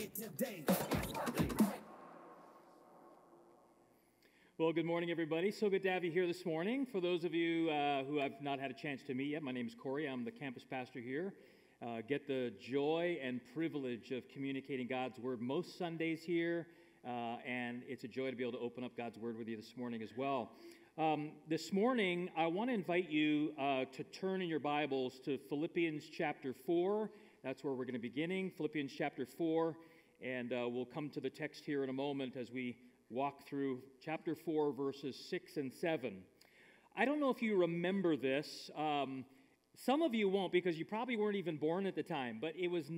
it today. Well, good morning, everybody. So good to have you here this morning. For those of you who I've not had a chance to meet yet, my name is Cory. I'm the campus pastor here. Get the joy and privilege of communicating God's Word most Sundays here, and it's a joy to be able to open up God's Word with you this morning as well. This morning, I want to invite you to turn in your Bibles to Philippians chapter 4. That's where we're going to be beginning, Philippians chapter 4, and we'll come to the text here in a moment as we walk through chapter 4, verses 6 and 7. I don't know if you remember this. Some of you won't because you probably weren't even born at the time, but it was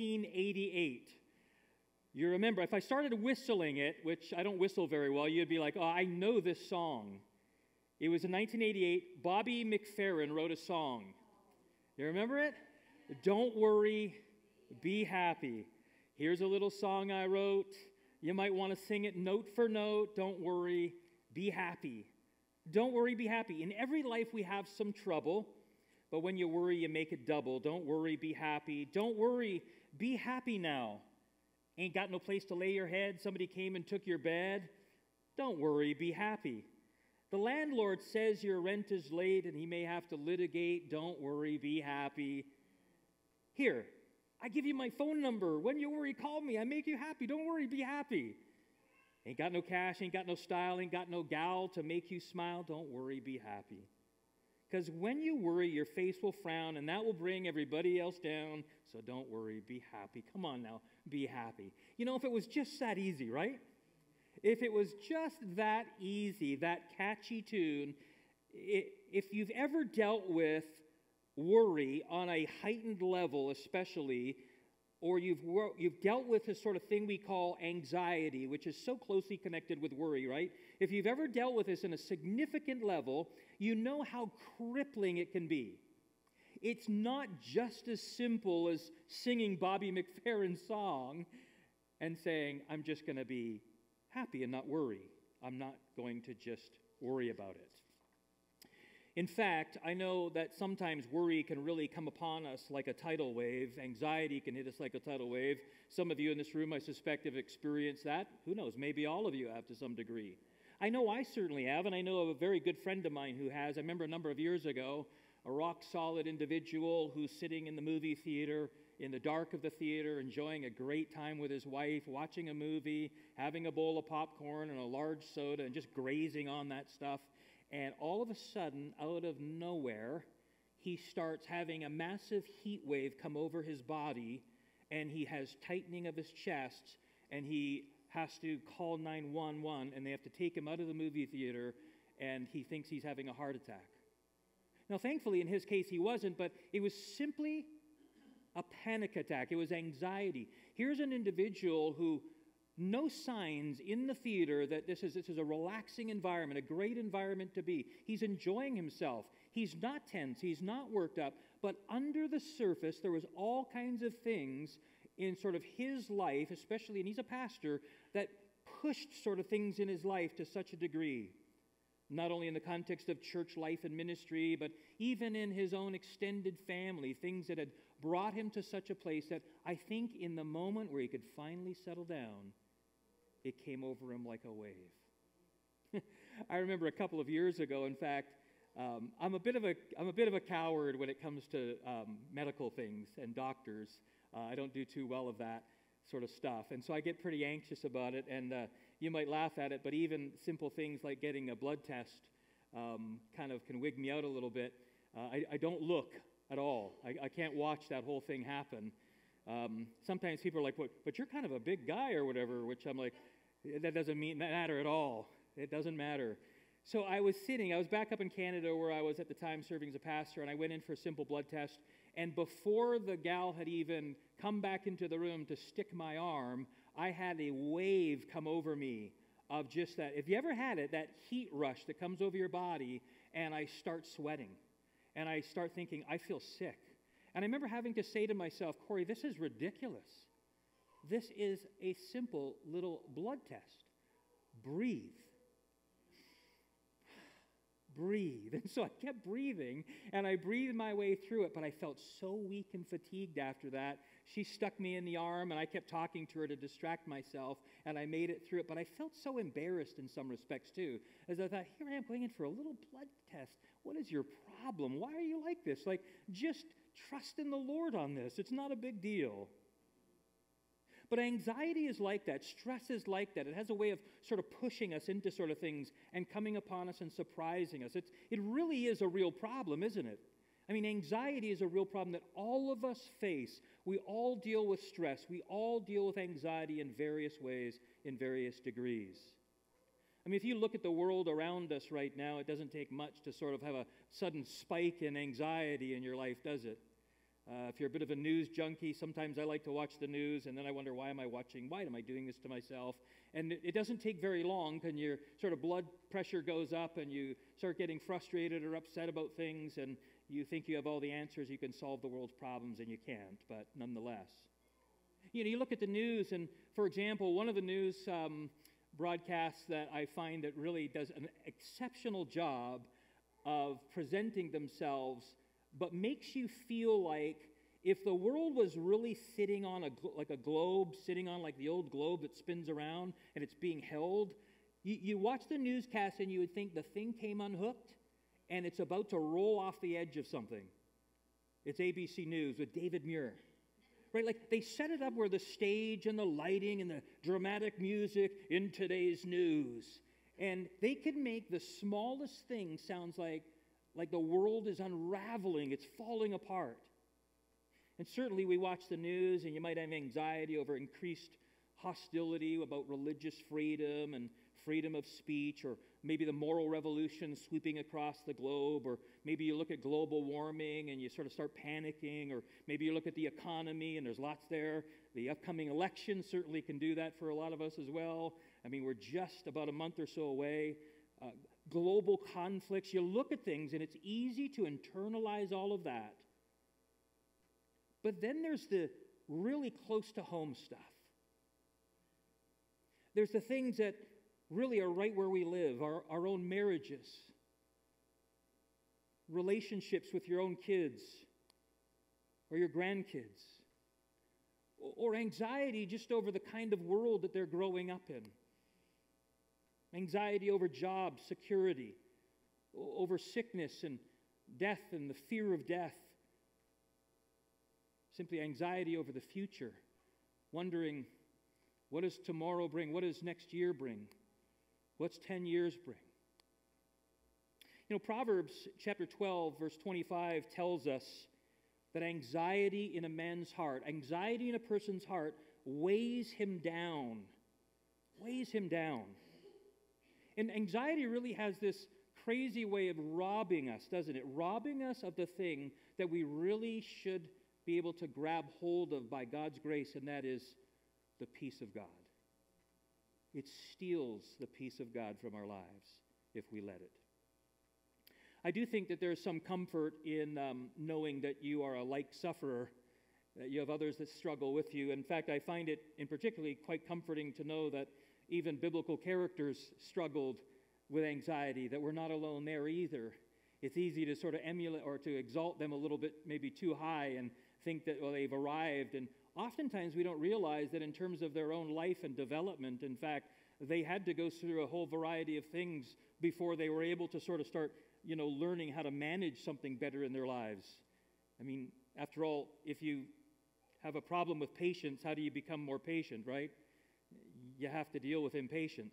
1988. You remember, if I started whistling it, which I don't whistle very well, you'd be like, oh, I know this song. It was in 1988. Bobby McFerrin wrote a song. You remember it? Don't worry, be happy. Here's a little song I wrote. You might want to sing it note for note. Don't worry, be happy. Don't worry, be happy. In every life we have some trouble, but when you worry, you make it double. Don't worry, be happy. Don't worry, be happy now. Ain't got no place to lay your head. Somebody came and took your bed. Don't worry, be happy. The landlord says your rent is late and he may have to litigate. Don't worry, be happy. Here, I give you my phone number. When you worry, call me. I make you happy. Don't worry, be happy. Ain't got no cash, ain't got no style, ain't got no gal to make you smile. Don't worry, be happy. Because when you worry, your face will frown, and that will bring everybody else down. So don't worry, be happy. Come on now, be happy. You know, if it was just that easy, right? If it was just that easy, that catchy tune, if you've ever dealt with worry on a heightened level especially, or you've dealt with this sort of thing we call anxiety, which is so closely connected with worry, right? If you've ever dealt with this in a significant level, you know how crippling it can be. It's not just as simple as singing Bobby McFerrin's song and saying, I'm just going to be happy and not worry. I'm not going to just worry about it. In fact, I know that sometimes worry can really come upon us like a tidal wave. Anxiety can hit us like a tidal wave. Some of you in this room, I suspect, have experienced that. Who knows? Maybe all of you have to some degree. I know I certainly have, and I know of a very good friend of mine who has. I remember a number of years ago, a rock-solid individual who's sitting in the movie theater, in the dark of the theater, enjoying a great time with his wife, watching a movie, having a bowl of popcorn and a large soda, and just grazing on that stuff. And all of a sudden, out of nowhere, he starts having a massive heat wave come over his body, and he has tightening of his chest, and he has to call 911, and they have to take him out of the movie theater, and he thinks he's having a heart attack. Now, thankfully, in his case, he wasn't, but it was simply a panic attack. It was anxiety. Here's an individual who no signs in the theater that this is a relaxing environment, a great environment to be. He's enjoying himself. He's not tense. He's not worked up. But under the surface, there was all kinds of things in sort of his life, especially, and he's a pastor, that pushed sort of things in his life to such a degree. Not only in the context of church life and ministry, but even in his own extended family, things that had brought him to such a place that I think in the moment where he could finally settle down, it came over him like a wave. I remember a couple of years ago, in fact, I'm a bit of a coward when it comes to medical things and doctors. I don't do too well of that sort of stuff, and so I get pretty anxious about it. And you might laugh at it, but even simple things like getting a blood test kind of can wig me out a little bit. I don't look at all. I can't watch that whole thing happen. Sometimes people are like, but you're kind of a big guy or whatever, which I'm like, that doesn't matter at all. It doesn't matter. So I was back up in Canada where I was at the time serving as a pastor, and I went in for a simple blood test, and before the gal had even come back into the room to stick my arm, I had a wave come over me of just that. If you ever had it, that heat rush that comes over your body, and I start sweating, and I start thinking, I feel sick. And I remember having to say to myself, Cory, this is ridiculous. This is a simple little blood test. Breathe. breathe. And so I kept breathing, and I breathed my way through it, but I felt so weak and fatigued after that. She stuck me in the arm, and I kept talking to her to distract myself, and I made it through it. But I felt so embarrassed in some respects, too, as I thought, here I am going in for a little blood test. What is your problem? Why are you like this? Like, just trust in the Lord on this. It's not a big deal. But anxiety is like that. Stress is like that. It has a way of sort of pushing us into sort of things and coming upon us and surprising us. It really is a real problem, isn't it? I mean, anxiety is a real problem that all of us face. We all deal with stress. We all deal with anxiety in various ways, in various degrees. I mean, if you look at the world around us right now, it doesn't take much to sort of have a sudden spike in anxiety in your life, does it? If you're a bit of a news junkie, sometimes I like to watch the news, and then I wonder, why am I watching? Why am I doing this to myself? And it doesn't take very long, and your sort of blood pressure goes up, and you start getting frustrated or upset about things, and you think you have all the answers, you can solve the world's problems, and you can't, but nonetheless. You know, you look at the news, and for example, one of the news broadcasts that I find that really does an exceptional job of presenting themselves, but makes you feel like if the world was really sitting on like a globe, sitting on like the old globe that spins around and it's being held, you watch the newscast and you would think the thing came unhooked and it's about to roll off the edge of something. It's ABC News with David Muir. Right, like they set it up where the stage and the lighting and the dramatic music in today's news, and they can make the smallest thing sounds like the world is unraveling, it's falling apart. And certainly we watch the news and you might have anxiety over increased hostility about religious freedom and freedom of speech, or maybe the moral revolution sweeping across the globe, or maybe you look at global warming and you sort of start panicking, or maybe you look at the economy and there's lots there. The upcoming election certainly can do that for a lot of us as well. I mean, we're just about a month or so away. Global conflicts, you look at things and it's easy to internalize all of that. But then there's the really close to home stuff. There's the things that really are right where we live, our own marriages, relationships with your own kids or your grandkids, or anxiety just over the kind of world that they're growing up in. Anxiety over jobs, security, over sickness and death and the fear of death. Simply anxiety over the future, wondering, what does tomorrow bring? What does next year bring? What's 10 years bring? You know, Proverbs chapter 12, verse 25 tells us that anxiety in a man's heart, anxiety in a person's heart weighs him down. Weighs him down. And anxiety really has this crazy way of robbing us, doesn't it? Robbing us of the thing that we really should be able to grab hold of by God's grace, and that is the peace of God. It steals the peace of God from our lives if we let it. I do think that there's some comfort in knowing that you are a like sufferer, that you have others that struggle with you. In fact, I find it in particularly quite comforting to know that even biblical characters struggled with anxiety, that we're not alone there either. It's easy to sort of emulate or to exalt them a little bit, maybe too high, and think that, well, they've arrived. And oftentimes we don't realize that in terms of their own life and development, in fact, they had to go through a whole variety of things before they were able to sort of start, learning how to manage something better in their lives. I mean, after all, if you have a problem with patience, how do you become more patient, right? You have to deal with impatience.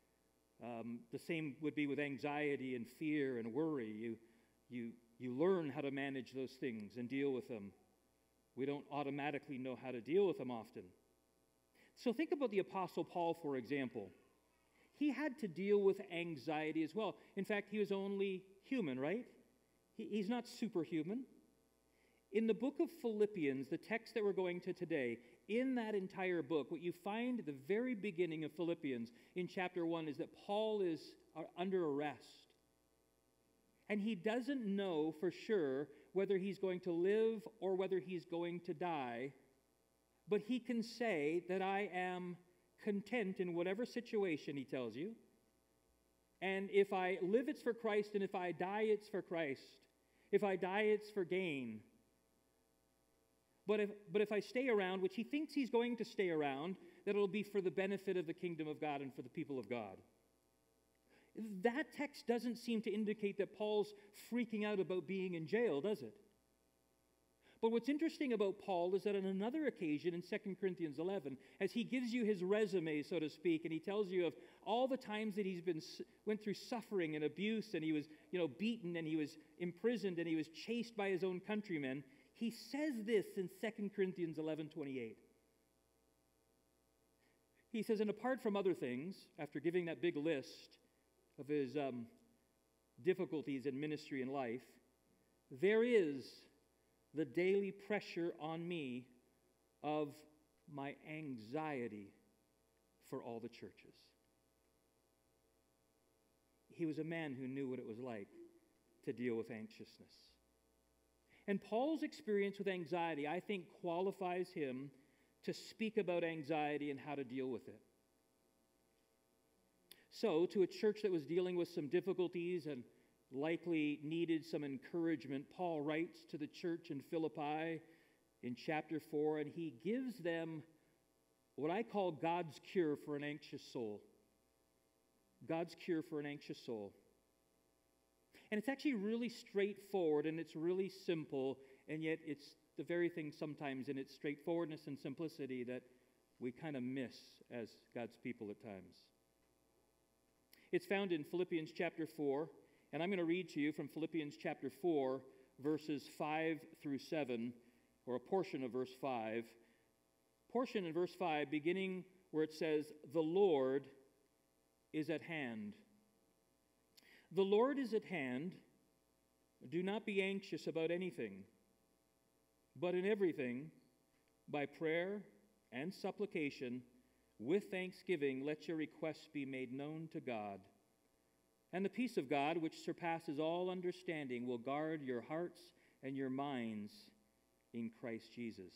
The same would be with anxiety and fear and worry. You learn how to manage those things and deal with them. We don't automatically know how to deal with them often. So think about the Apostle Paul, for example. He had to deal with anxiety as well. In fact, he was only human, right? He's not superhuman. In the book of Philippians, the text that we're going to today, in that entire book, what you find at the very beginning of Philippians in chapter 1 is that Paul is under arrest. And he doesn't know for sure whether he's going to live or whether he's going to die. But he can say that I am content in whatever situation, he tells you. And if I live, it's for Christ, and if I die, it's for Christ. If I die, it's for gain. But if I stay around, which he thinks he's going to stay around, that it'll be for the benefit of the kingdom of God and for the people of God. That text doesn't seem to indicate that Paul's freaking out about being in jail, does it? But what's interesting about Paul is that on another occasion in 2 Corinthians 11, as he gives you his resume, so to speak, and he tells you of all the times that went through suffering and abuse, and he was, beaten, and he was imprisoned, and he was chased by his own countrymen, he says this in 2 Corinthians 11:28. He says, and apart from other things, after giving that big list of his difficulties in ministry and life, there is the daily pressure on me of my anxiety for all the churches. He was a man who knew what it was like to deal with anxiousness. And Paul's experience with anxiety, I think, qualifies him to speak about anxiety and how to deal with it. So, to a church that was dealing with some difficulties and likely needed some encouragement, Paul writes to the church in Philippi in chapter 4, and he gives them what I call God's cure for an anxious soul. God's cure for an anxious soul. And it's actually really straightforward, and it's really simple, and yet it's the very thing sometimes in its straightforwardness and simplicity that we kind of miss as God's people at times. It's found in Philippians chapter 4, and I'm going to read to you from Philippians chapter 4, verses 5 through 7, or a portion of verse 5. Portion in verse 5, beginning where it says, "The Lord is at hand." The Lord is at hand. Do not be anxious about anything, but in everything, by prayer and supplication, with thanksgiving, let your requests be made known to God. And the peace of God, which surpasses all understanding, will guard your hearts and your minds in Christ Jesus.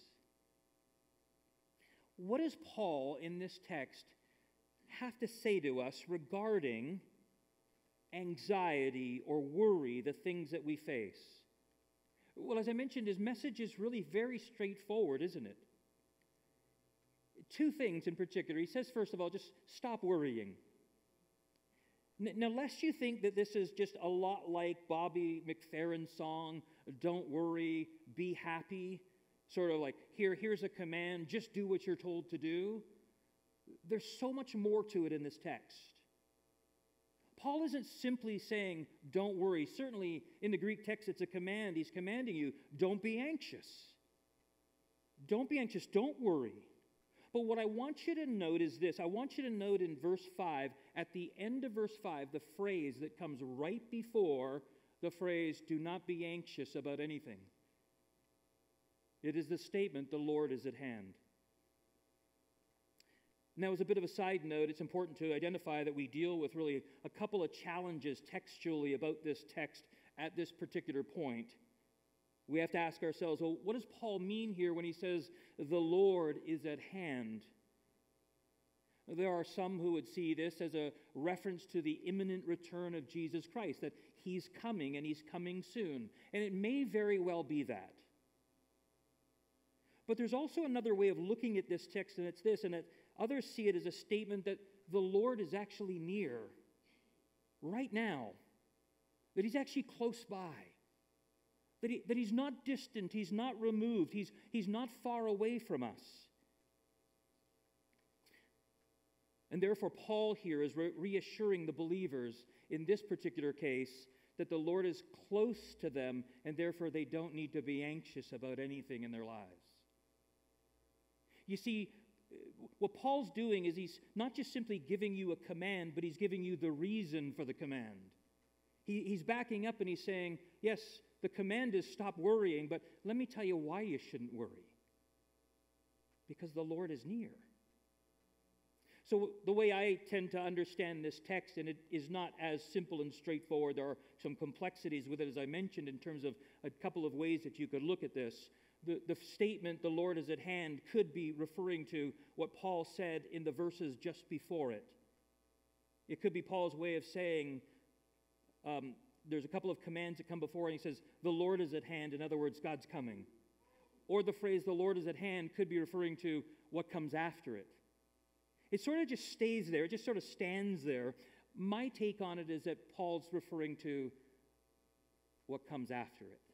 What does Paul in this text have to say to us regarding anxiety or worry, the things that we face? Well, as I mentioned, his message is really very straightforward, isn't it? Two things in particular. He says, first of all, just stop worrying. Now, lest you think that this is just a lot like Bobby McFerrin's song, "Don't worry, be happy," sort of like, here's a command, just do what you're told to do. There's so much more to it in this text. Paul isn't simply saying, don't worry. Certainly, in the Greek text, it's a command. He's commanding you, don't be anxious. Don't be anxious. Don't worry. But what I want you to note is this. I want you to note in verse 5, at the end of verse 5, the phrase that comes right before the phrase, do not be anxious about anything. It is the statement, the Lord is at hand. Now, as a bit of a side note, it's important to identify that we deal with really a couple of challenges textually about this text at this particular point. We have to ask ourselves, well, what does Paul mean here when he says, the Lord is at hand? There are some who would see this as a reference to the imminent return of Jesus Christ, that he's coming and he's coming soon. And it may very well be that. But there's also another way of looking at this text, and it's this, and that others see it as a statement that the Lord is actually near, right now, that he's actually close by, that he's not distant, he's not removed, he's not far away from us. And therefore, Paul here is reassuring the believers in this particular case that the Lord is close to them, and therefore they don't need to be anxious about anything in their lives. You see, what Paul's doing is he's not just simply giving you a command, but he's giving you the reason for the command. He's backing up and he's saying, yes, the command is stop worrying, but let me tell you why you shouldn't worry. Because the Lord is near. So the way I tend to understand this text, and it is not as simple and straightforward, there are some complexities with it, as I mentioned, in terms of a couple of ways that you could look at this. The statement, the Lord is at hand, could be referring to what Paul said in the verses just before it. It could be Paul's way of saying, there's a couple of commands that come before, and he says, the Lord is at hand. In other words, God's coming. Or the phrase, the Lord is at hand, could be referring to what comes after it. It sort of just stays there. It just sort of stands there. My take on it is that Paul's referring to what comes after it.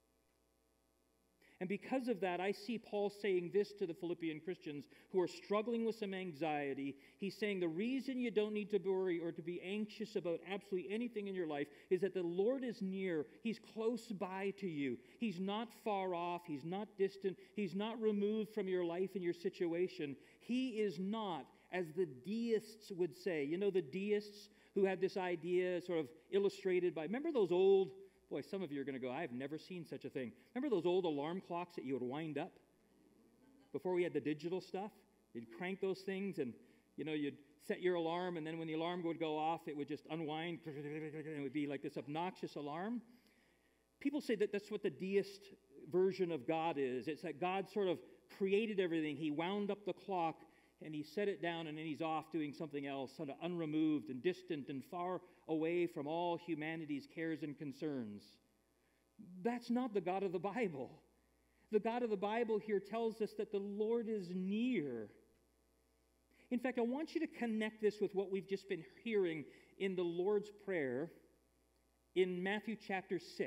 And because of that, I see Paul saying this to the Philippian Christians who are struggling with some anxiety. He's saying the reason you don't need to worry or to be anxious about absolutely anything in your life is that the Lord is near. He's close by to you. He's not far off. He's not distant. He's not removed from your life and your situation. He is not, as the deists would say. You know, the deists who had this idea sort of illustrated by, remember those old, boy, some of you are going to go, I've never seen such a thing. Remember those old alarm clocks that you would wind up before we had the digital stuff? You'd crank those things and, you'd set your alarm, and then when the alarm would go off, it would just unwind, and it would be like this obnoxious alarm. People say that that's what the deist version of God is. It's that God sort of created everything. He wound up the clock, and he set it down, and then he's off doing something else, sort of unremoved and distant and far away from all humanity's cares and concerns. That's not the God of the Bible. The God of the Bible here tells us that the Lord is near. In fact, I want you to connect this with what we've just been hearing in the Lord's Prayer in Matthew chapter 6.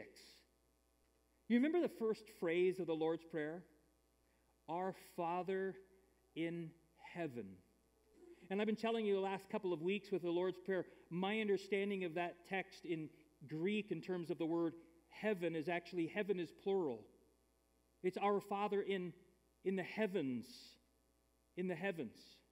You remember the first phrase of the Lord's Prayer? Our Father in heaven. And I've been telling you the last couple of weeks with the Lord's Prayer, my understanding of that text in Greek in terms of the word heaven is actually, heaven is plural. It's our Father in the heavens. In the heavens.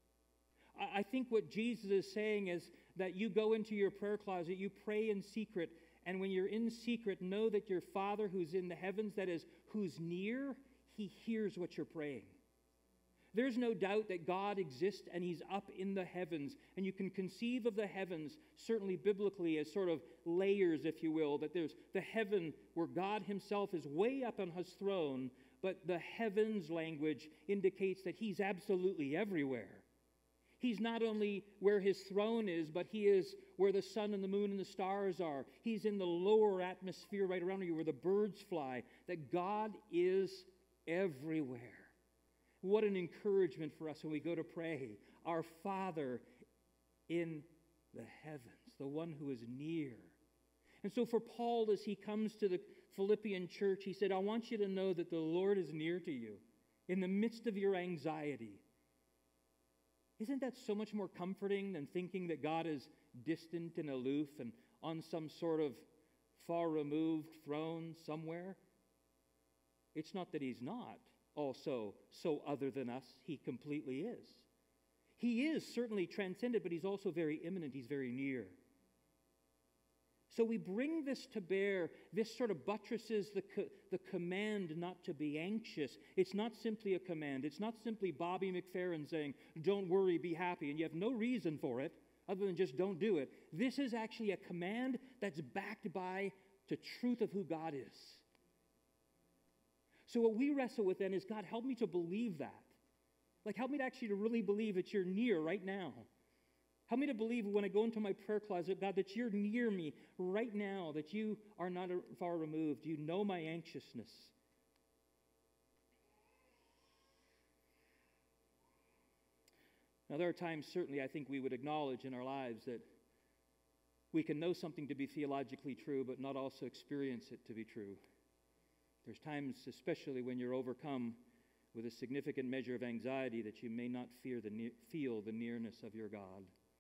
I think what Jesus is saying is that you go into your prayer closet, you pray in secret, and when you're in secret, know that your Father who's in the heavens, that is, who's near, he hears what you're praying. There's no doubt that God exists and he's up in the heavens. And you can conceive of the heavens, certainly biblically, as sort of layers, if you will, that there's the heaven where God himself is way up on his throne, but the heavens language indicates that he's absolutely everywhere. He's not only where his throne is, but he is where the sun and the moon and the stars are. He's in the lower atmosphere right around you where the birds fly. That God is everywhere. What an encouragement for us when we go to pray. Our Father in the heavens, the one who is near. And so for Paul, as he comes to the Philippian church, he said, I want you to know that the Lord is near to you in the midst of your anxiety. Isn't that so much more comforting than thinking that God is distant and aloof and on some sort of far removed throne somewhere? It's not that he's not also so other than us. He completely is. He is certainly transcendent, but he's also very immanent. He's very near. So we bring this to bear. This sort of buttresses the command not to be anxious. It's not simply a command. It's not simply Bobby McFerrin saying, don't worry, be happy, and you have no reason for it other than just don't do it. This is actually a command that's backed by the truth of who God is. So what we wrestle with then is, God, help me to believe that. Like, help me to actually to really believe that you're near right now. Help me to believe when I go into my prayer closet, God, that you're near me right now, that you are not far removed. You know my anxiousness. Now, there are times, certainly, I think we would acknowledge in our lives that we can know something to be theologically true, but not also experience it to be true. There's times, especially when you're overcome with a significant measure of anxiety, that you may not feel the nearness of your God.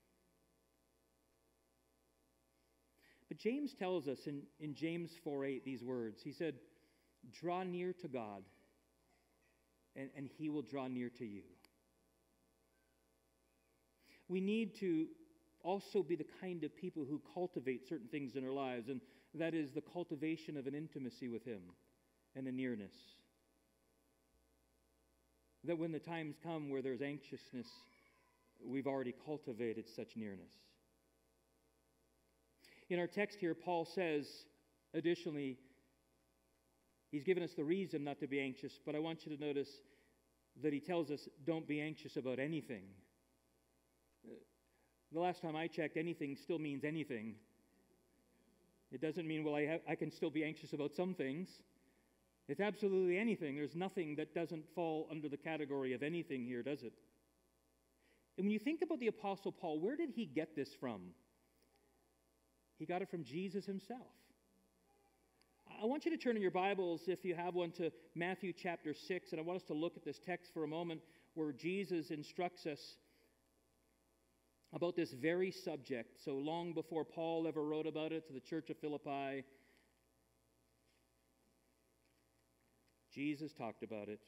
But James tells us in James 4:8 these words. He said, draw near to God, and he will draw near to you. We need to also be the kind of people who cultivate certain things in our lives, and that is the cultivation of an intimacy with him. And a nearness. That when the times come where there's anxiousness, we've already cultivated such nearness. In our text here, Paul says, additionally, he's given us the reason not to be anxious, but I want you to notice that he tells us, don't be anxious about anything. The last time I checked, anything still means anything. It doesn't mean, well, I can still be anxious about some things. It's absolutely anything. There's nothing that doesn't fall under the category of anything here, does it? And when you think about the Apostle Paul, where did he get this from? He got it from Jesus himself. I want you to turn in your Bibles, if you have one, to Matthew chapter 6, and I want us to look at this text for a moment where Jesus instructs us about this very subject. So long before Paul ever wrote about it to the church of Philippi, Jesus talked about it.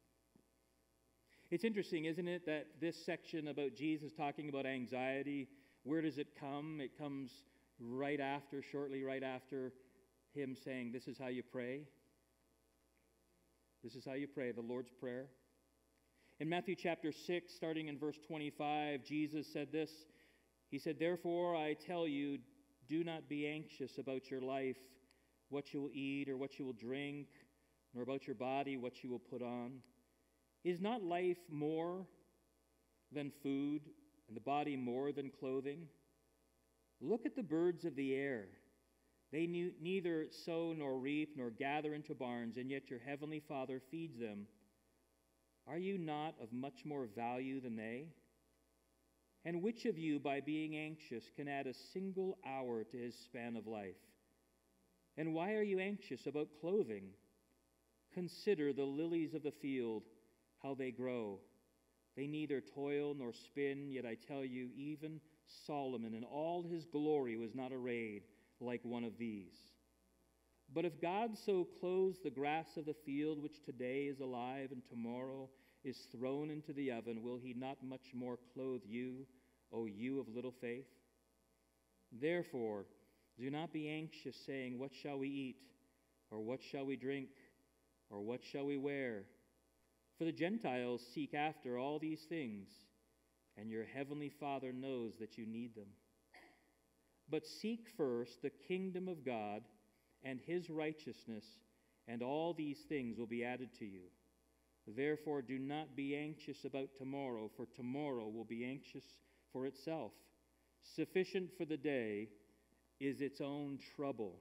It's interesting, isn't it, that this section about Jesus talking about anxiety, where does it come? It comes shortly right after him saying, this is how you pray. This is how you pray, the Lord's Prayer. In Matthew chapter 6, starting in verse 25, Jesus said this. He said, therefore I tell you, do not be anxious about your life, what you will eat or what you will drink, nor about your body, what you will put on. Is not life more than food, and the body more than clothing? Look at the birds of the air. They neither sow nor reap nor gather into barns, and yet your heavenly Father feeds them. Are you not of much more value than they? And which of you, by being anxious, can add a single hour to his span of life? And why are you anxious about clothing? Consider the lilies of the field, how they grow. They neither toil nor spin, yet I tell you, even Solomon in all his glory was not arrayed like one of these. But if God so clothes the grass of the field, which today is alive and tomorrow is thrown into the oven, will he not much more clothe you, O you of little faith? Therefore, do not be anxious, saying, what shall we eat? Or what shall we drink? Or what shall we wear? For the Gentiles seek after all these things, and your heavenly Father knows that you need them. But seek first the kingdom of God and his righteousness, and all these things will be added to you. Therefore, do not be anxious about tomorrow, for tomorrow will be anxious for itself. Sufficient for the day is its own trouble.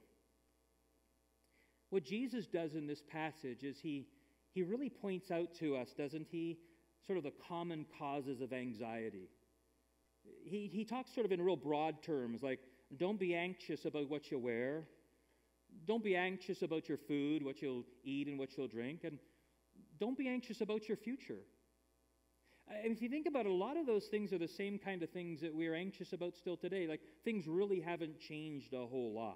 What Jesus does in this passage is he really points out to us, doesn't he, sort of the common causes of anxiety. He talks sort of in real broad terms, like, don't be anxious about what you wear. Don't be anxious about your food, what you'll eat and what you'll drink. And don't be anxious about your future. And if you think about it, a lot of those things are the same kind of things that we're anxious about still today. Like, things really haven't changed a whole lot.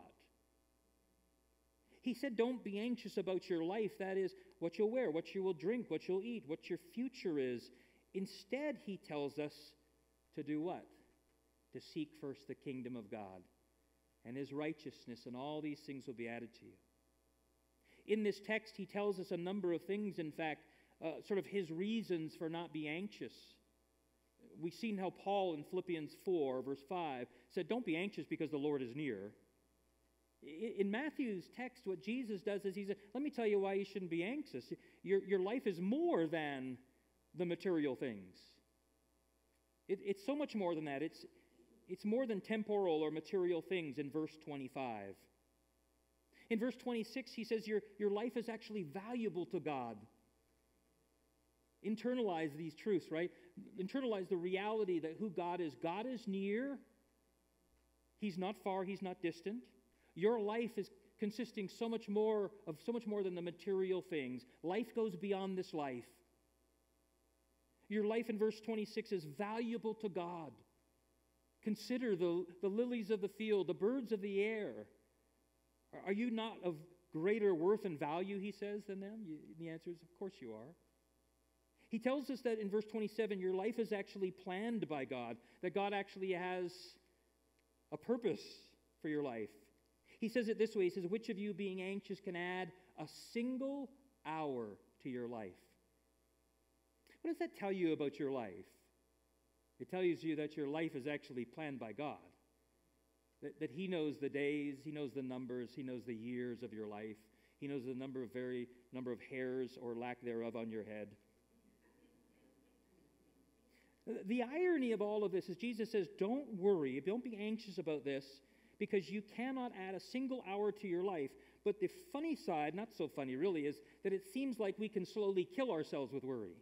He said, don't be anxious about your life. That is, what you'll wear, what you will drink, what you'll eat, what your future is. Instead, he tells us to do what? To seek first the kingdom of God and his righteousness, and all these things will be added to you. In this text, he tells us a number of things, in fact, sort of his reasons for not being anxious. We've seen how Paul in Philippians 4, verse 5, said, don't be anxious because the Lord is near. In Matthew's text, what Jesus does is he says, let me tell you why you shouldn't be anxious. Your life is more than the material things. It's so much more than that. It's more than temporal or material things in verse 25. In verse 26, he says your life is actually valuable to God. Internalize these truths, right? Internalize the reality that who God is. God is near. He's not far. He's not distant. Your life is consisting so much more than the material things. Life goes beyond this life. Your life in verse 26 is valuable to God. Consider the lilies of the field, the birds of the air. Are you not of greater worth and value, he says, than them? The answer is, of course you are. He tells us that in verse 27, your life is actually planned by God, that God actually has a purpose for your life. He says it this way, he says, which of you being anxious can add a single hour to your life? What does that tell you about your life? It tells you that your life is actually planned by God. That he knows the days, he knows the numbers, he knows the years of your life. He knows the number of hairs or lack thereof on your head. The irony of all of this is Jesus says, don't worry, don't be anxious about this, because you cannot add a single hour to your life. But the funny side, not so funny really, is that it seems like we can slowly kill ourselves with worry.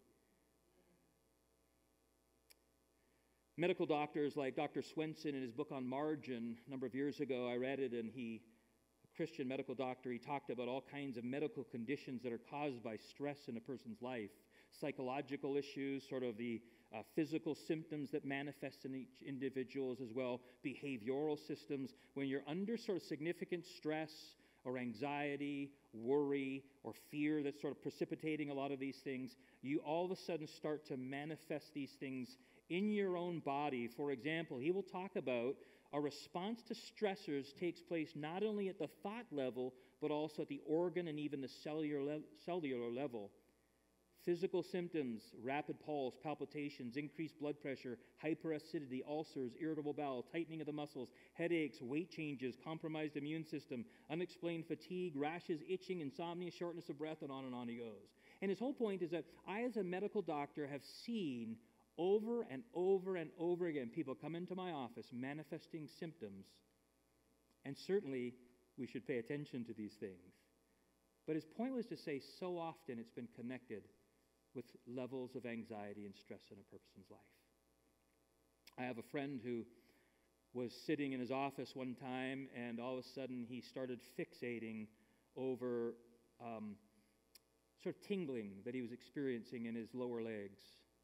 Medical doctors like Dr. Swenson in his book on margin, a number of years ago, I read it, and a Christian medical doctor, he talked about all kinds of medical conditions that are caused by stress in a person's life. Psychological issues, sort of the physical symptoms that manifest in each individuals as well, behavioral systems. When you're under sort of significant stress or anxiety, worry, or fear that's sort of precipitating a lot of these things, you all of a sudden start to manifest these things in your own body. For example, he will talk about a response to stressors takes place not only at the thought level, but also at the organ and even the cellular level. Physical symptoms, rapid pulse, palpitations, increased blood pressure, hyperacidity, ulcers, irritable bowel, tightening of the muscles, headaches, weight changes, compromised immune system, unexplained fatigue, rashes, itching, insomnia, shortness of breath, and on he goes. And his whole point is that I, as a medical doctor, have seen over and over and over again people come into my office manifesting symptoms, and certainly we should pay attention to these things. But his point was to say so often it's been connected with levels of anxiety and stress in a person's life. I have a friend who was sitting in his office one time, and all of a sudden he started fixating over sort of tingling that he was experiencing in his lower legs.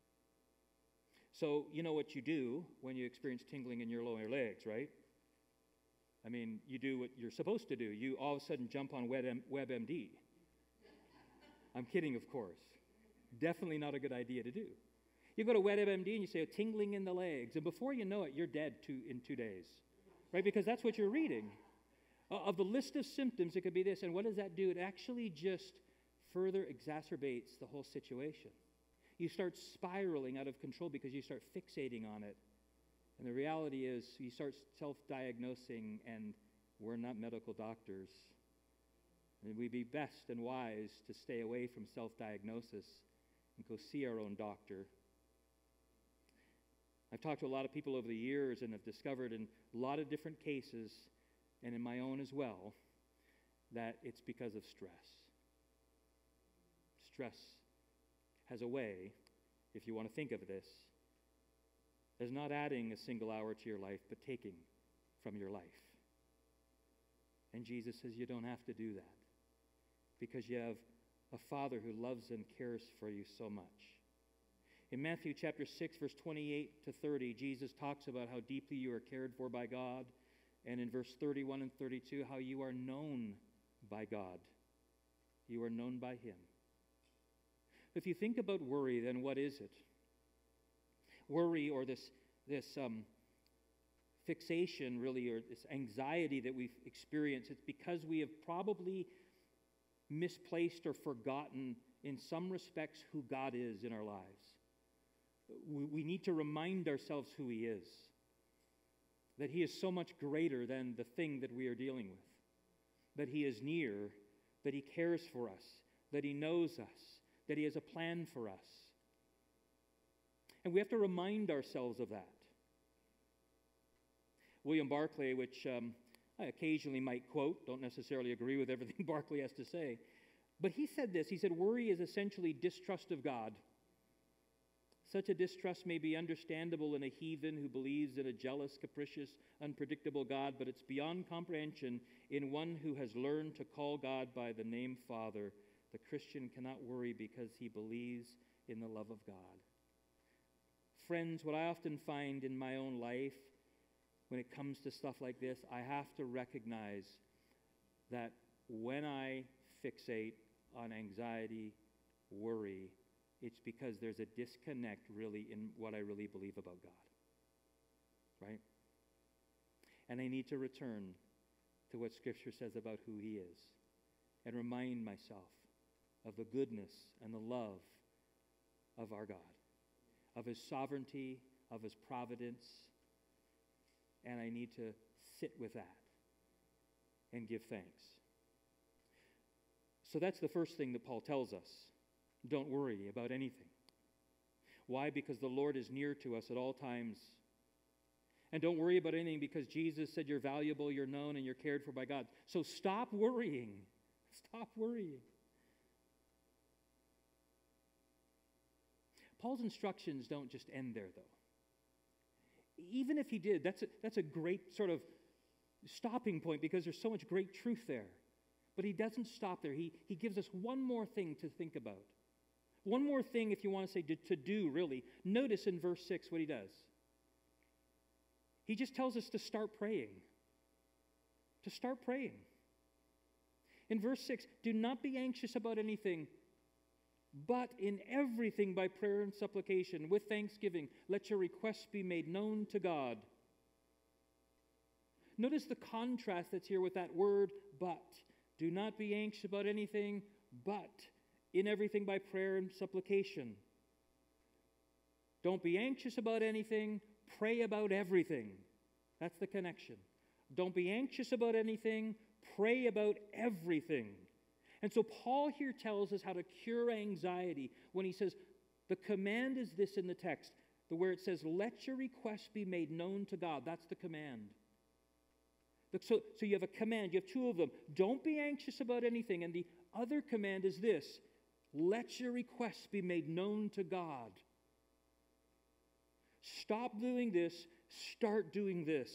So you know what you do when you experience tingling in your lower legs, right? I mean, you do what you're supposed to do. You all of a sudden jump on WebMD. I'm kidding, of course. Definitely not a good idea to do. You go to WebMD and you say, tingling in the legs, and before you know it, you're dead in 2 days, right? Because that's what you're reading. Of the list of symptoms, it could be this, and what does that do? It actually just further exacerbates the whole situation. You start spiraling out of control because you start fixating on it. And the reality is you start self-diagnosing, and we're not medical doctors. And we'd be best and wise to stay away from self-diagnosis and go see our own doctor. I've talked to a lot of people over the years and have discovered in a lot of different cases, and in my own as well, that it's because of stress. Stress has a way, if you want to think of this, as not adding a single hour to your life, but taking from your life. And Jesus says you don't have to do that, because you have a Father who loves and cares for you so much. In Matthew chapter 6, verse 28 to 30, Jesus talks about how deeply you are cared for by God. And in verse 31 and 32, how you are known by God. You are known by Him. If you think about worry, then what is it? Worry, or this fixation, really, or this anxiety that we've experienced, it's because we have probably misplaced or forgotten, in some respects, who God is in our lives. We need to remind ourselves who He is, that He is so much greater than the thing that we are dealing with, that He is near, that He cares for us, that He knows us, that He has a plan for us. And we have to remind ourselves of that. William Barclay, which I occasionally might quote, don't necessarily agree with everything Barclay has to say, but he said this. He said, worry is essentially distrust of God. Such a distrust may be understandable in a heathen who believes in a jealous, capricious, unpredictable God, but it's beyond comprehension in one who has learned to call God by the name Father. The Christian cannot worry because he believes in the love of God. Friends, what I often find in my own life when it comes to stuff like this, I have to recognize that when I fixate on anxiety, worry, it's because there's a disconnect really in what I really believe about God, right? And I need to return to what Scripture says about who He is and remind myself of the goodness and the love of our God, of His sovereignty, of His providence, and I need to sit with that and give thanks. So that's the first thing that Paul tells us. Don't worry about anything. Why? Because the Lord is near to us at all times. And don't worry about anything because Jesus said you're valuable, you're known, and you're cared for by God. So stop worrying. Stop worrying. Paul's instructions don't just end there, though. Even if he did, that's a great sort of stopping point because there's so much great truth there. But he doesn't stop there. He gives us one more thing to think about. One more thing, if you want to say to do, really. Notice in verse 6 what he does. He just tells us to start praying. To start praying. In verse 6, do not be anxious about anything, but in everything by prayer and supplication, with thanksgiving, let your requests be made known to God. Notice the contrast that's here with that word, but. Do not be anxious about anything, but in everything by prayer and supplication. Don't be anxious about anything, pray about everything. That's the connection. Don't be anxious about anything, pray about everything. And so Paul here tells us how to cure anxiety when he says, the command is this in the text, where it says, let your requests be made known to God. That's the command. So you have a command, you have two of them. Don't be anxious about anything. And the other command is this, let your requests be made known to God. Stop doing this, start doing this.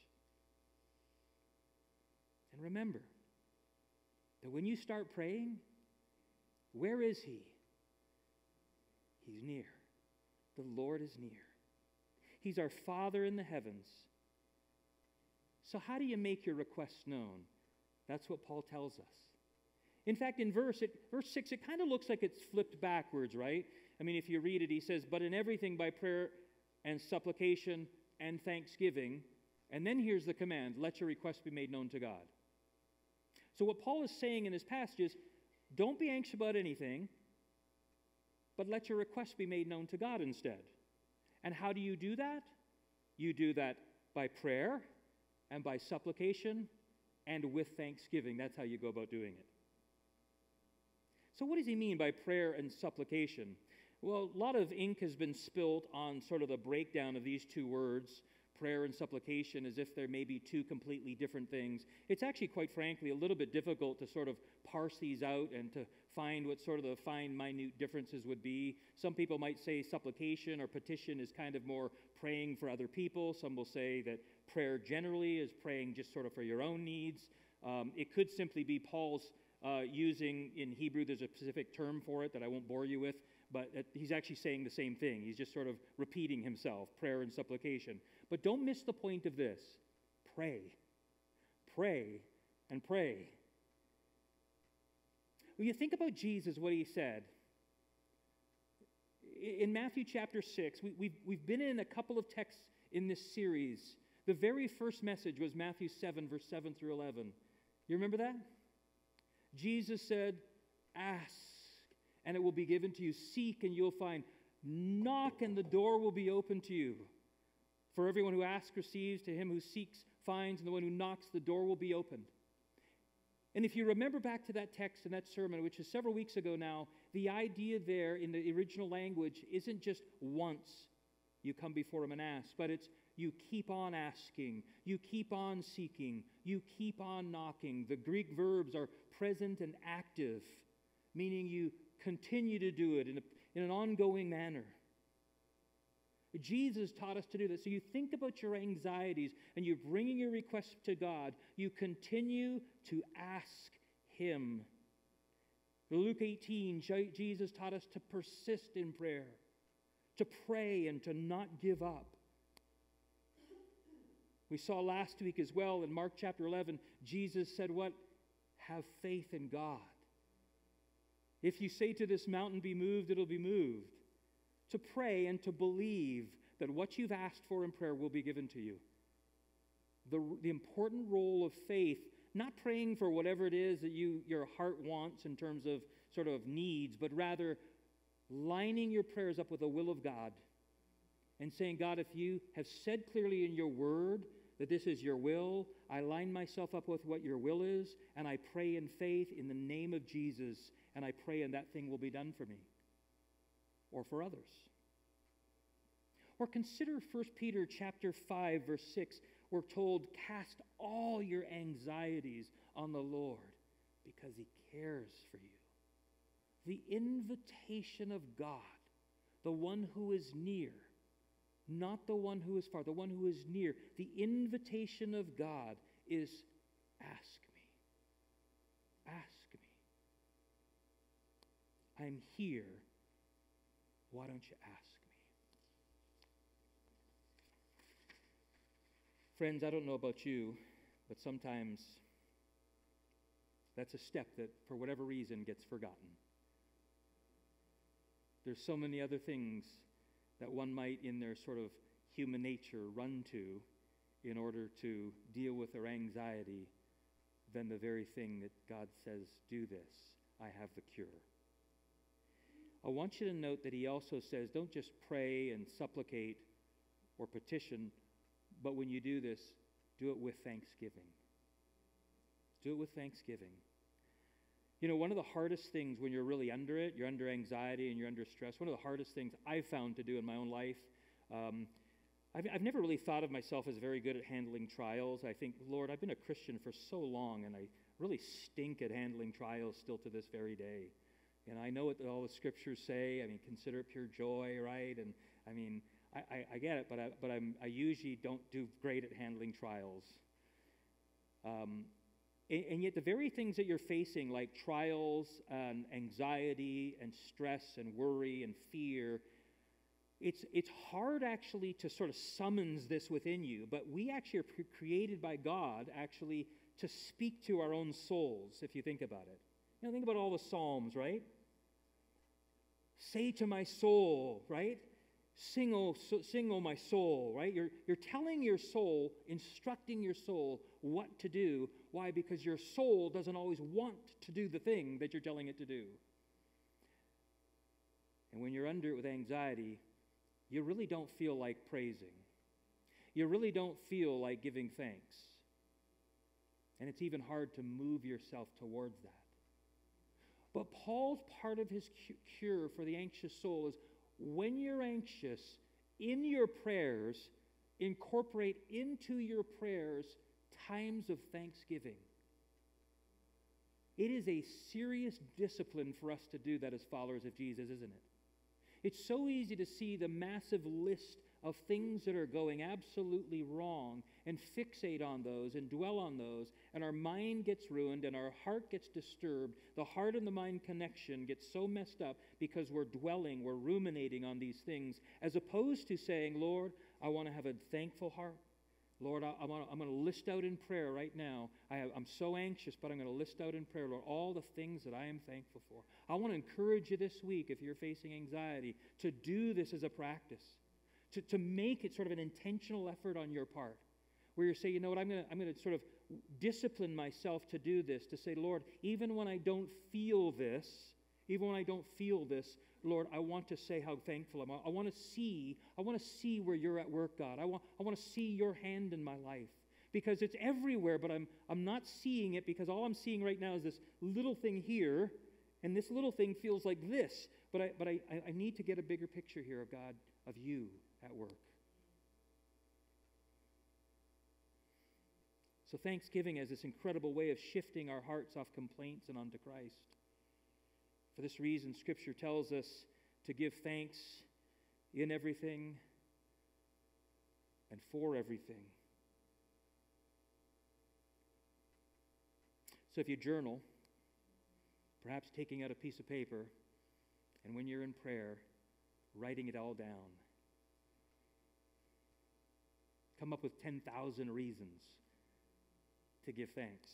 And remember that when you start praying, where is He? He's near. The Lord is near. He's our Father in the heavens. So how do you make your requests known? That's what Paul tells us. In fact, in verse 6, it kind of looks like it's flipped backwards, right? I mean, if you read it, he says, but in everything by prayer and supplication and thanksgiving. And then here's the command, let your requests be made known to God. So what Paul is saying in this passage is, don't be anxious about anything, but let your requests be made known to God instead. And how do you do that? You do that by prayer and by supplication and with thanksgiving. That's how you go about doing it. So what does he mean by prayer and supplication? Well, a lot of ink has been spilled on sort of the breakdown of these two words, prayer and supplication, as if there may be two completely different things. It's actually, quite frankly, a little bit difficult to sort of parse these out and to find what sort of the fine, minute differences would be. Some people might say supplication or petition is kind of more praying for other people. Some will say that prayer generally is praying just sort of for your own needs. It could simply be Paul's using, in Hebrew, there's a specific term for it that I won't bore you with, but he's actually saying the same thing. He's just sort of repeating himself, prayer and supplication. But don't miss the point of this. Pray. Pray and pray. When you think about Jesus, what he said, in Matthew chapter 6, we've been in a couple of texts in this series. The very first message was Matthew 7, verse 7 through 11. You remember that? Jesus said, ask, and it will be given to you. Seek, and you'll find. Knock, and the door will be open to you. For everyone who asks receives, to him who seeks finds, and the one who knocks, the door will be opened. And if you remember back to that text and that sermon, which is several weeks ago now, the idea there in the original language isn't just once you come before him and ask, but it's you keep on asking, you keep on seeking, you keep on knocking. The Greek verbs are present and active, meaning you continue to do it in an ongoing manner. Jesus taught us to do this. So you think about your anxieties and you're bringing your requests to God. You continue to ask Him. In Luke 18, Jesus taught us to persist in prayer, to pray and to not give up. We saw last week as well in Mark chapter 11, Jesus said what? Have faith in God. If you say to this mountain, be moved, it'll be moved. To pray and to believe that what you've asked for in prayer will be given to you. The important role of faith, not praying for whatever it is that your heart wants in terms of sort of needs, but rather lining your prayers up with the will of God and saying, God, if you have said clearly in your word that this is your will, I line myself up with what your will is, and I pray in faith in the name of Jesus, and I pray and that thing will be done for me or for others. Or consider 1 Peter chapter 5, verse 6. We're told, cast all your anxieties on the Lord because he cares for you. The invitation of God, the one who is near, not the one who is far, the one who is near. The invitation of God is, ask me. Ask me. I'm here. Why don't you ask me? Friends, I don't know about you, but sometimes that's a step that, for whatever reason, gets forgotten. There's so many other things that one might, in their sort of human nature, run to in order to deal with their anxiety than the very thing that God says, do this. I have the cure. I want you to note that he also says, don't just pray and supplicate or petition, but when you do this, do it with thanksgiving. Do it with thanksgiving. You know, one of the hardest things when you're really under it, you're under anxiety and you're under stress, one of the hardest things I've found to do in my own life, I've never really thought of myself as very good at handling trials. I think, Lord, I've been a Christian for so long, and I really stink at handling trials still to this very day. And I know what all the scriptures say. I mean, consider it pure joy, right? And I mean, I get it, but I usually don't do great at handling trials. And yet the very things that you're facing, like trials and anxiety and stress and worry and fear, it's hard actually to sort of summons this within you, but we actually are created by God actually to speak to our own souls, if you think about it. You know, think about all the Psalms, right? Say to my soul, right? Sing, oh my soul, right? You're telling your soul, instructing your soul what to do. Why? Because your soul doesn't always want to do the thing that you're telling it to do. And when you're under it with anxiety, you really don't feel like praising. You really don't feel like giving thanks. And it's even hard to move yourself towards that. But Paul's part of his cure for the anxious soul is when you're anxious, in your prayers, incorporate into your prayers times of thanksgiving. It is a serious discipline for us to do that as followers of Jesus, isn't it? It's so easy to see the massive list of things that are going absolutely wrong and fixate on those and dwell on those, and our mind gets ruined and our heart gets disturbed. The heart and the mind connection gets so messed up because we're ruminating on these things, as opposed to saying, Lord, I want to have a thankful heart. Lord, I'm going to list out in prayer right now. I'm so anxious, but I'm going to list out in prayer, Lord, all the things that I am thankful for. I want to encourage you this week, if you're facing anxiety, to do this as a practice. To make it sort of an intentional effort on your part, where you say, you know what, I'm going to sort of discipline myself to do this, to say, Lord, even when I don't feel this, Lord, I want to say how thankful I am. I want to see where you're at work, God. I want to see your hand in my life, because it's everywhere, but I'm not seeing it, because all I'm seeing right now is this little thing here, and this little thing feels like this, but I need to get a bigger picture here of God, of you at work. So thanksgiving is this incredible way of shifting our hearts off complaints and onto Christ. For this reason, Scripture tells us to give thanks in everything and for everything. So if you journal, perhaps taking out a piece of paper, and when you're in prayer, writing it all down. Come up with 10,000 reasons to give thanks.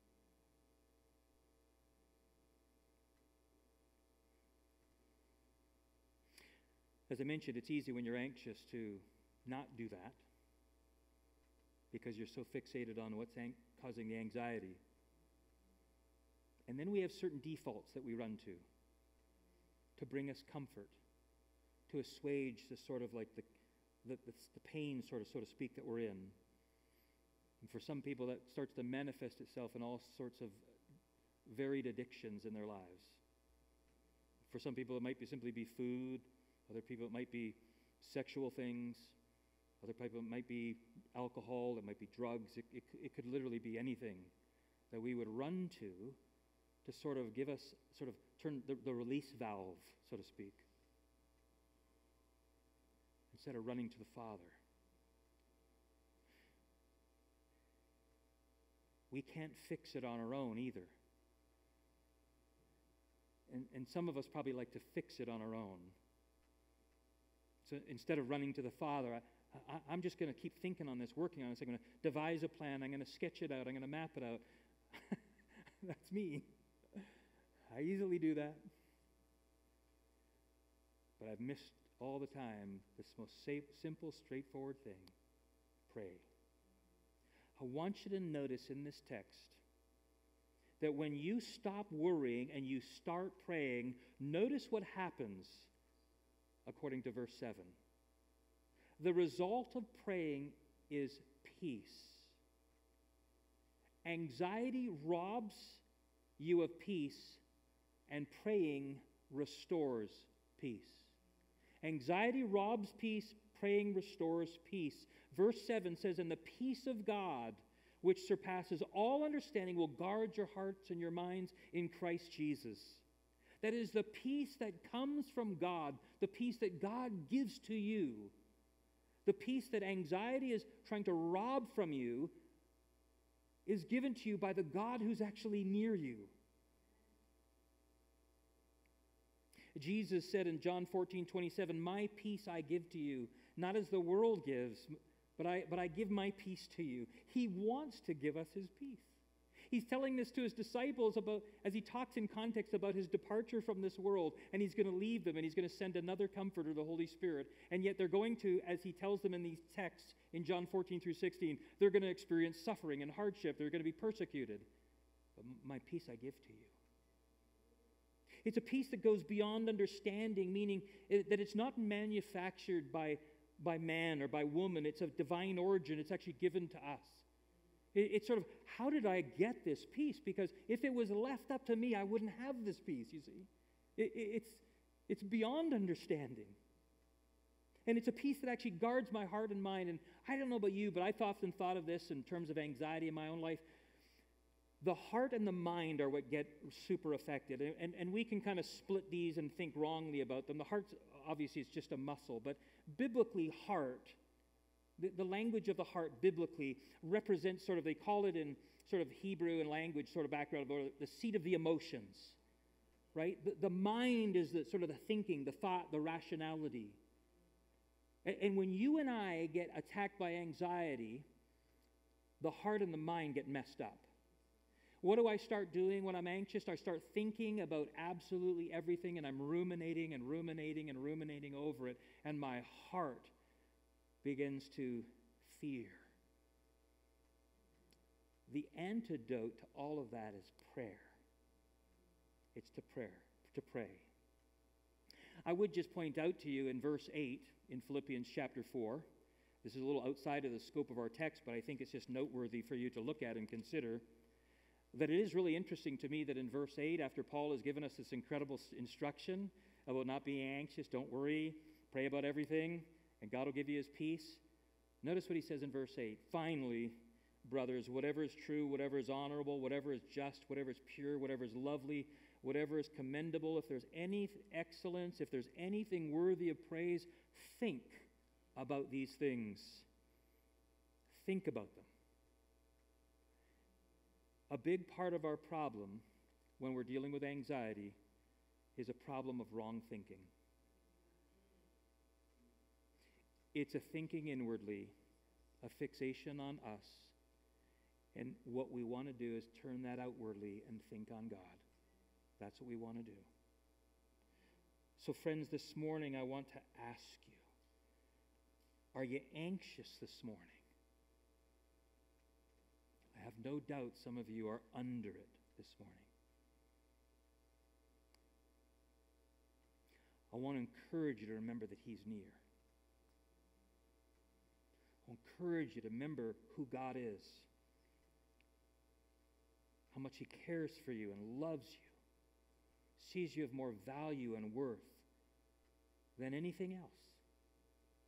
As I mentioned, it's easy when you're anxious to not do that, because you're so fixated on what's causing the anxiety. And then we have certain defaults that we run to bring us comfort, to assuage the sort of like the pain, so to speak, that we're in. And for some people, that starts to manifest itself in all sorts of varied addictions in their lives. For some people, it might simply be food. Other people, it might be sexual things. Other people, it might be alcohol, it might be drugs. It could literally be anything that we would run to sort of give us, sort of turn the release valve, so to speak, instead of running to the Father. We can't fix it on our own either. And some of us probably like to fix it on our own. So instead of running to the Father, I'm just going to keep thinking on this, working on this. I'm going to devise a plan. I'm going to sketch it out. I'm going to map it out. That's me. I easily do that. But I've missed all the time this most simple, straightforward thing. Pray. I want you to notice in this text that when you stop worrying and you start praying, notice what happens according to verse 7. The result of praying is peace. Anxiety robs you of peace, and praying restores peace. Anxiety robs peace, praying restores peace. Verse 7 says, "And the peace of God, which surpasses all understanding, will guard your hearts and your minds in Christ Jesus." That is the peace that comes from God, the peace that God gives to you, the peace that anxiety is trying to rob from you is given to you by the God who's actually near you. Jesus said in John 14:27, "My peace I give to you, not as the world gives, but I give my peace to you." He wants to give us his peace. He's telling this to his disciples about, as he talks in context about his departure from this world, and he's going to leave them, and he's going to send another comforter, the Holy Spirit. And yet they're going to, as he tells them in these texts in John 14 through 16, they're going to experience suffering and hardship. They're going to be persecuted. But my peace I give to you. It's a peace that goes beyond understanding, meaning that it's not manufactured by man or by woman. It's of divine origin. It's actually given to us. It's sort of, how did I get this peace? Because if it was left up to me, I wouldn't have this peace, you see. It's beyond understanding. And it's a peace that actually guards my heart and mind. And I don't know about you, but I've often thought of this in terms of anxiety in my own life. The heart and the mind are what get super affected. And we can kind of split these and think wrongly about them. The heart's, obviously, it's just a muscle. But biblically, heart, the language of the heart biblically represents sort of, they call it in sort of Hebrew and language sort of background, the seat of the emotions, right? The mind is the sort of the thinking, the thought, the rationality. And when you and I get attacked by anxiety, the heart and the mind get messed up. What do I start doing when I'm anxious? I start thinking about absolutely everything, and I'm ruminating and ruminating and ruminating over it, and my heart begins to fear. The antidote to all of that is prayer. It's to pray. I would just point out to you in verse 8 in Philippians chapter 4, this is a little outside of the scope of our text, but I think it's just noteworthy for you to look at and consider, that it is really interesting to me that in verse 8, after Paul has given us this incredible instruction about not being anxious, don't worry, pray about everything, and God will give you his peace. Notice what he says in verse 8. "Finally, brothers, whatever is true, whatever is honorable, whatever is just, whatever is pure, whatever is lovely, whatever is commendable, if there's any excellence, if there's anything worthy of praise, think about these things." Think about them. A big part of our problem when we're dealing with anxiety is a problem of wrong thinking. It's a thinking inwardly, a fixation on us, and what we want to do is turn that outwardly and think on God. That's what we want to do. So friends, this morning I want to ask you, are you anxious this morning? I have no doubt some of you are under it this morning. I want to encourage you to remember that he's near. I encourage you to remember who God is, how much he cares for you and loves you, sees you of more value and worth than anything else.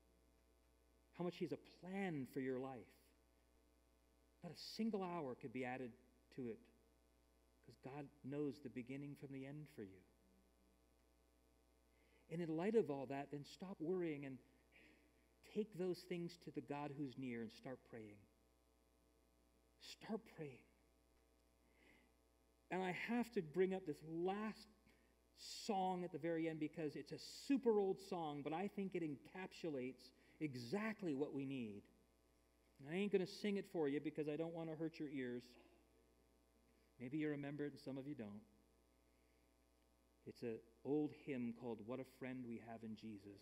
how much He has a plan for your life. Not a single hour could be added to it, because God knows the beginning from the end for you. And in light of all that, then stop worrying and take those things to the God who's near and start praying. Start praying. And I have to bring up this last song at the very end because it's a super old song, but I think it encapsulates exactly what we need. And I ain't going to sing it for you because I don't want to hurt your ears. Maybe you remember it and some of you don't. It's an old hymn called "What a Friend We Have in Jesus."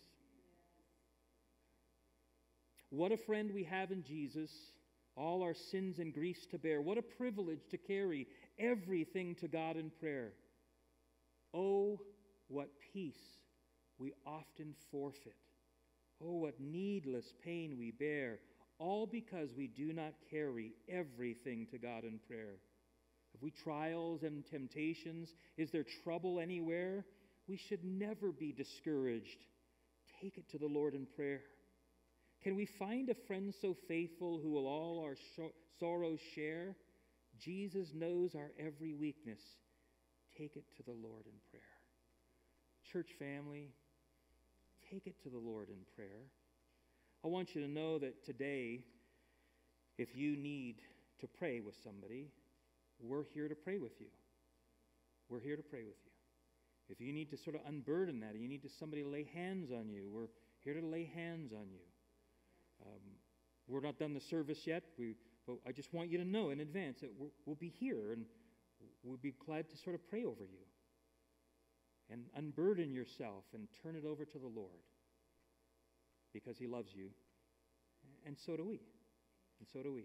What a friend we have in Jesus, all our sins and griefs to bear. What a privilege to carry everything to God in prayer. Oh, what peace we often forfeit. Oh, what needless pain we bear, all because we do not carry everything to God in prayer. Have we trials and temptations? Is there trouble anywhere? We should never be discouraged. Take it to the Lord in prayer. Can we find a friend so faithful who will all our sorrows share? Jesus knows our every weakness. Take it to the Lord in prayer. Church family, take it to the Lord in prayer. I want you to know that today, if you need to pray with somebody, we're here to pray with you. We're here to pray with you. If you need to sort of unburden that, you need somebody to lay hands on you, we're here to lay hands on you. We're not done the service yet, but I just want you to know in advance that we'll be here and we'll be glad to sort of pray over you. And unburden yourself and turn it over to the Lord because He loves you. And so do we. And so do we.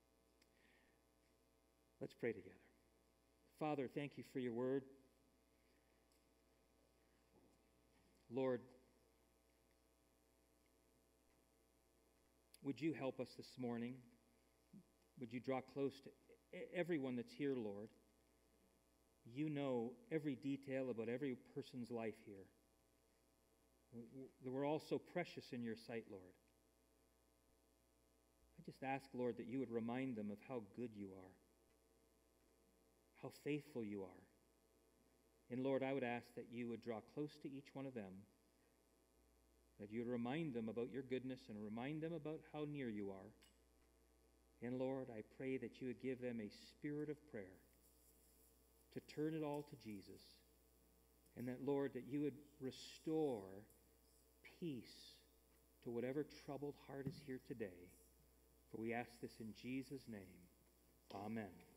Let's pray together. Father, thank you for your word. Lord, would you help us this morning? Would you draw close to everyone that's here, Lord? You know every detail about every person's life here. We're all so precious in your sight, Lord. I just ask, Lord, that you would remind them of how good you are, how faithful you are. And Lord, I would ask that you would draw close to each one of them, that you would remind them about your goodness and remind them about how near you are. And Lord, I pray that you would give them a spirit of prayer to turn it all to Jesus. And that, Lord, that you would restore peace to whatever troubled heart is here today. For we ask this in Jesus' name. Amen.